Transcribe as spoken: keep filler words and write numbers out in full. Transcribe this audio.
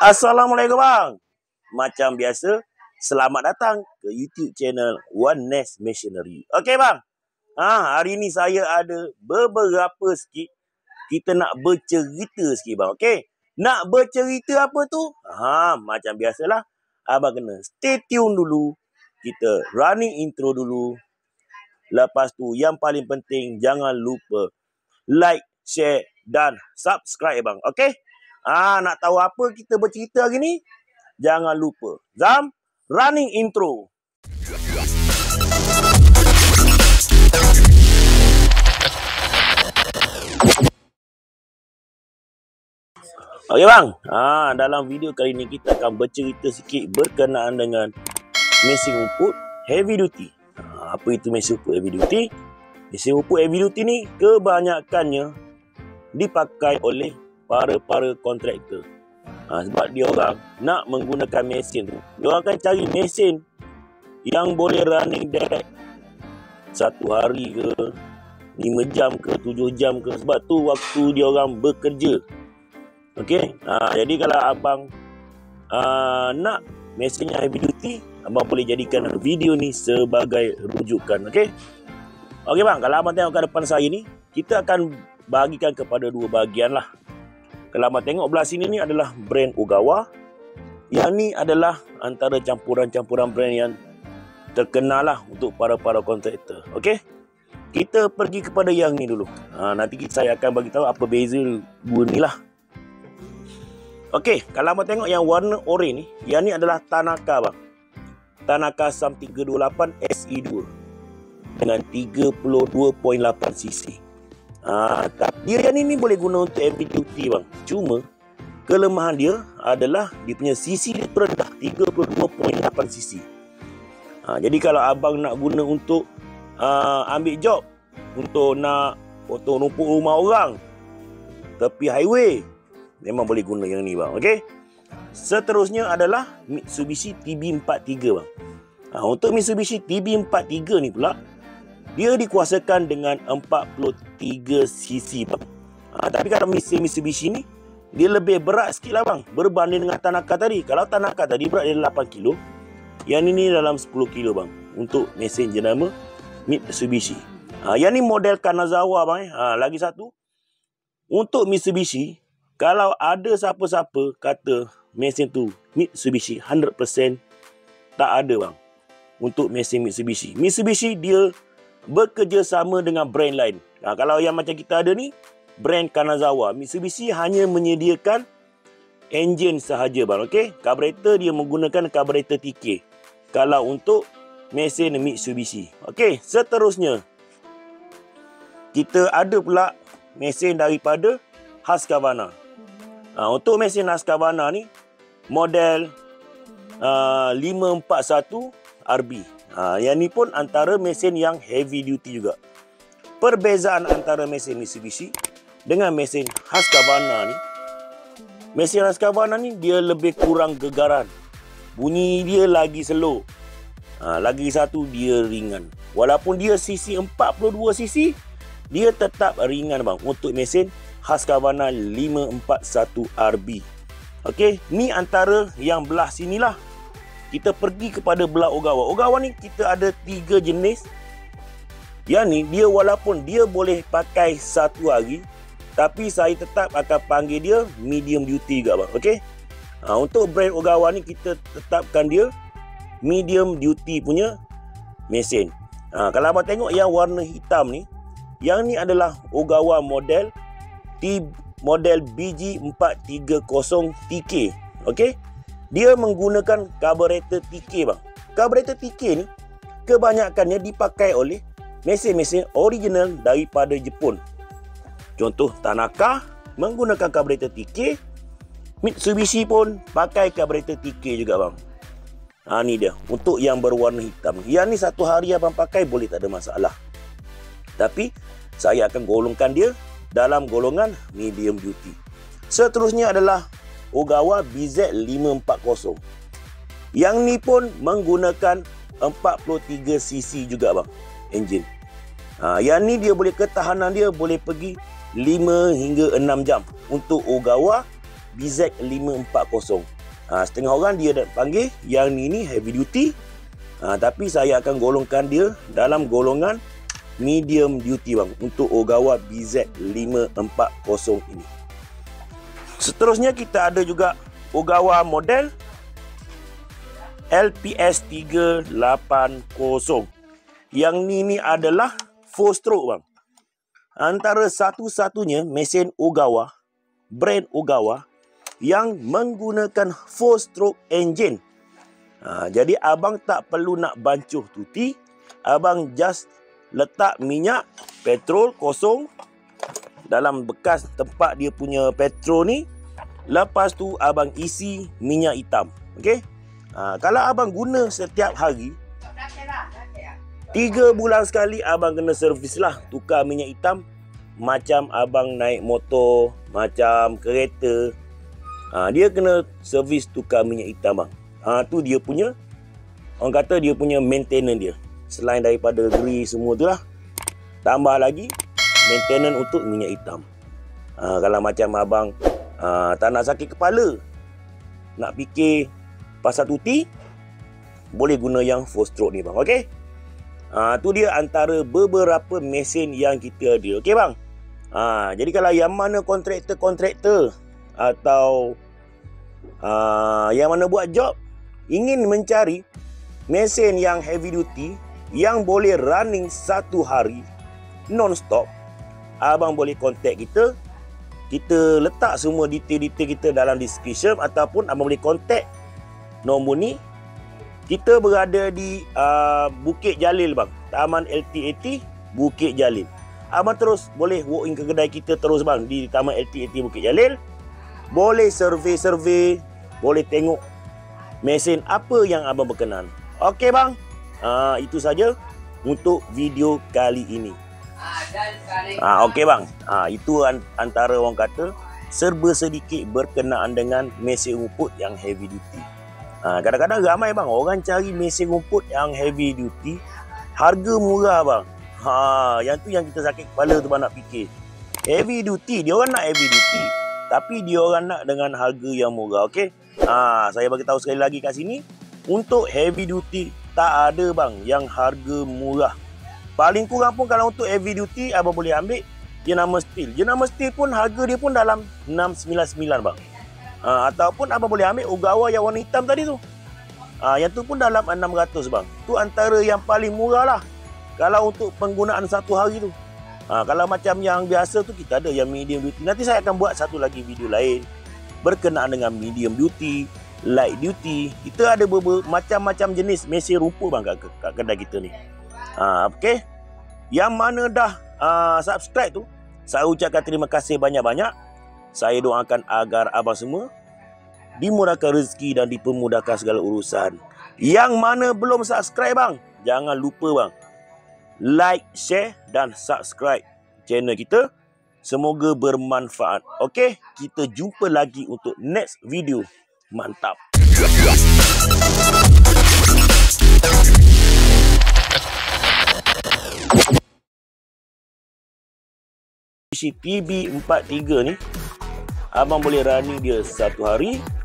Assalamualaikum bang. Macam biasa, selamat datang ke YouTube channel One Nest Machinery. Okey bang. Ha, hari ni saya ada beberapa sikit kita nak bercerita sikit bang. Okey. Nak bercerita apa tu? Ha, macam biasalah. Abang kena stay tune dulu. Kita running intro dulu. Lepas tu yang paling penting jangan lupa like, share dan subscribe bang. Okey? Ah, nak tahu apa kita bercerita hari ni? Jangan lupa. Zam, running intro. Okey bang. Ah, dalam video kali ni kita akan bercerita sikit berkenaan dengan mesin rumput heavy duty. Ah, apa itu mesin rumput heavy duty? Mesin rumput heavy duty ni kebanyakannya dipakai oleh para-para kontraktor. Ha, sebab dia orang nak menggunakan mesin tu. Dia orang akan cari mesin yang boleh running direct satu hari ke, lima jam ke, tujuh jam ke. Sebab tu waktu dia orang bekerja. Okey. Ha, jadi kalau abang uh, nak mesin yang heavy duty, abang boleh jadikan video ni sebagai rujukan. Okey. Okey bang, kalau abang tengok ke depan saya ni, kita akan bagikan kepada dua bahagian lah. Kalau abang tengok belah sini ni adalah brand Ogawa. Yang ni adalah antara campuran-campuran brand yang terkenal lah untuk para-para kontraktor. Okey. Kita pergi kepada yang ni dulu. Ha, nanti saya akan bagi tahu apa beza dua ni lah. Okey, kalau abang tengok yang warna oranye ni, yang ni adalah Tanaka bang. Tanaka SAM tiga dua lapan S E dua dengan tiga puluh dua perpuluhan lapan cc. Ah, dia yang ni, ni boleh guna untuk heavy duty bang. Cuma kelemahan dia adalah dia punya cc dia rendah, tiga puluh dua perpuluhan lapan cc. Ah, jadi kalau abang nak guna untuk uh, ambil job, untuk nak potong rumput rumah orang tepi highway, memang boleh guna yang ni bang. Okey. Seterusnya adalah Mitsubishi T B empat tiga bang. Ah, untuk Mitsubishi T B empat tiga ni pula, dia dikuasakan dengan empat puluh tiga cc bang. Ha, tapi kalau mesin Mitsubishi ni, dia lebih berat sikit lah bang, berbanding dengan Tanaka tadi. Kalau Tanaka tadi berat dia lapan kilo, yang ini dalam sepuluh kilo bang. Untuk mesin jenama Mitsubishi. Ha, yang ni model Kanazawa bang. Ha, lagi satu, untuk Mitsubishi, kalau ada siapa-siapa kata mesin tu Mitsubishi one hundred percent, tak ada bang. Untuk mesin Mitsubishi, Mitsubishi dia bekerjasama dengan brand lain. Ha, kalau yang macam kita ada ni, brand Kanazawa. Mitsubishi hanya menyediakan enjin sahaja bang. Okey, karburator dia menggunakan karburator T K. Kalau untuk mesin Mitsubishi. Okey, seterusnya kita ada pula mesin daripada Husqvarna. Ha, untuk mesin Husqvarna ni model uh, lima empat satu R B. Ha, yang ni pun antara mesin yang heavy duty juga. Perbezaan antara mesin Mitsubishi dengan mesin Husqvarna ni, mesin Husqvarna ni dia lebih kurang gegaran. Bunyi dia lagi slow. Ha, lagi satu dia ringan. Walaupun dia cc empat puluh dua cc, dia tetap ringan bang untuk mesin Husqvarna lima empat satu R B. Okey, ni antara yang belah sinilah. Kita pergi kepada belah Ogawa. Ogawa ni kita ada tiga jenis. Yang ni dia walaupun dia boleh pakai satu hari, tapi saya tetap akan panggil dia medium duty juga bang. Okey. Ha, untuk brand Ogawa ni kita tetapkan dia medium duty punya mesin. Ha, kalau abang tengok yang warna hitam ni, yang ni adalah Ogawa model T model B G empat tiga kosong T K. Okey. Dia menggunakan karburator T K bang. Karburator T K ni kebanyakannya dipakai oleh mesin-mesin original daripada Jepun. Contoh Tanaka menggunakan karburator T K. Mitsubishi pun pakai karburator T K juga bang. Ha, ni dia untuk yang berwarna hitam. Yang ni satu hari abang pakai boleh, tak ada masalah. Tapi saya akan golongkan dia dalam golongan medium duty. Seterusnya adalah Ogawa B Z lima empat kosong. Yang ni pun menggunakan empat puluh tiga cc juga bang, enjin. Ha, yang ni dia boleh ketahanan dia boleh pergi lima hingga enam jam untuk Ogawa B Z lima empat kosong. Ha, setengah orang dia dah panggil yang ni ni heavy duty. Ha, tapi saya akan golongkan dia dalam golongan medium duty bang, untuk Ogawa B Z lima empat kosong ini. Seterusnya kita ada juga Ogawa model L P S tiga lapan kosong. Yang ni ni adalah four stroke bang. Antara satu-satunya mesin Ogawa, brand Ogawa yang menggunakan four stroke engine. Ha, jadi abang tak perlu nak bancuh tuti. Abang just letak minyak petrol kosong dalam bekas tempat dia punya petrol ni. Lepas tu abang isi minyak hitam. Okey? Ha, kalau abang guna setiap hari, tiga bulan sekali abang kena servis lah, tukar minyak hitam. Macam abang naik motor, macam kereta, ha, dia kena servis tukar minyak hitam bang. Ha, tu dia punya, orang kata dia punya maintenance dia. Selain daripada grease semua tu lah, tambah lagi maintenance untuk minyak hitam. Ha, kalau macam abang ha, tak nak sakit kepala, nak fikir pasal tuti, boleh guna yang four stroke ni bang. Okey? Ha, tu dia antara beberapa mesin yang kita ada. Okey bang? Ha, jadi kalau yang mana kontraktor-kontraktor atau ha, yang mana buat job ingin mencari mesin yang heavy duty yang boleh running satu hari non-stop, abang boleh contact kita. Kita letak semua detail-detail kita dalam description, ataupun abang boleh contact nombor ni. Kita berada di uh, Bukit Jalil bang, Taman L T A T Bukit Jalil. Abang terus boleh walk in ke kedai kita terus bang, di Taman L T A T Bukit Jalil. Boleh survey-survey, boleh tengok mesin apa yang abang berkenan. Okey bang, uh, itu saja untuk video kali ini. Ah, okey bang, ah, itu antara orang kata serba sedikit berkenaan dengan mesin rumput yang heavy duty. Ha, kadang-kadang ramai bang orang cari mesin rumput yang heavy duty, harga murah bang. Ha, yang tu yang kita sakit kepala tu bang nak fikir. Heavy duty, dia orang nak heavy duty, tapi dia orang nak dengan harga yang murah. Okey. Ha, saya bagi tahu sekali lagi kat sini, untuk heavy duty tak ada bang yang harga murah. Paling kurang pun kalau untuk heavy duty abang boleh ambil jenama steel. Jenama steel pun harga dia pun dalam enam sembilan sembilan bang. Ha, ataupun abang boleh ambil Ogawa yang warna hitam tadi tu. Ha, yang tu pun dalam enam ratus bang. Tu antara yang paling murah lah kalau untuk penggunaan satu hari tu. Ha, kalau macam yang biasa tu kita ada yang medium duty. Nanti saya akan buat satu lagi video lain berkenaan dengan medium duty, light duty. Kita ada beberapa macam-macam jenis mesin rumput bang kat, kat kedai kita ni. Ha, okey. Yang mana dah uh, subscribe tu, saya ucapkan terima kasih banyak-banyak. Saya doakan agar abang semua dimurahkan rezeki dan dipermudahkan segala urusan. Yang mana belum subscribe bang, jangan lupa bang, like, share dan subscribe channel kita. Semoga bermanfaat. Okey, kita jumpa lagi untuk next video. Mantap. T B empat tiga ni abang boleh running dia satu hari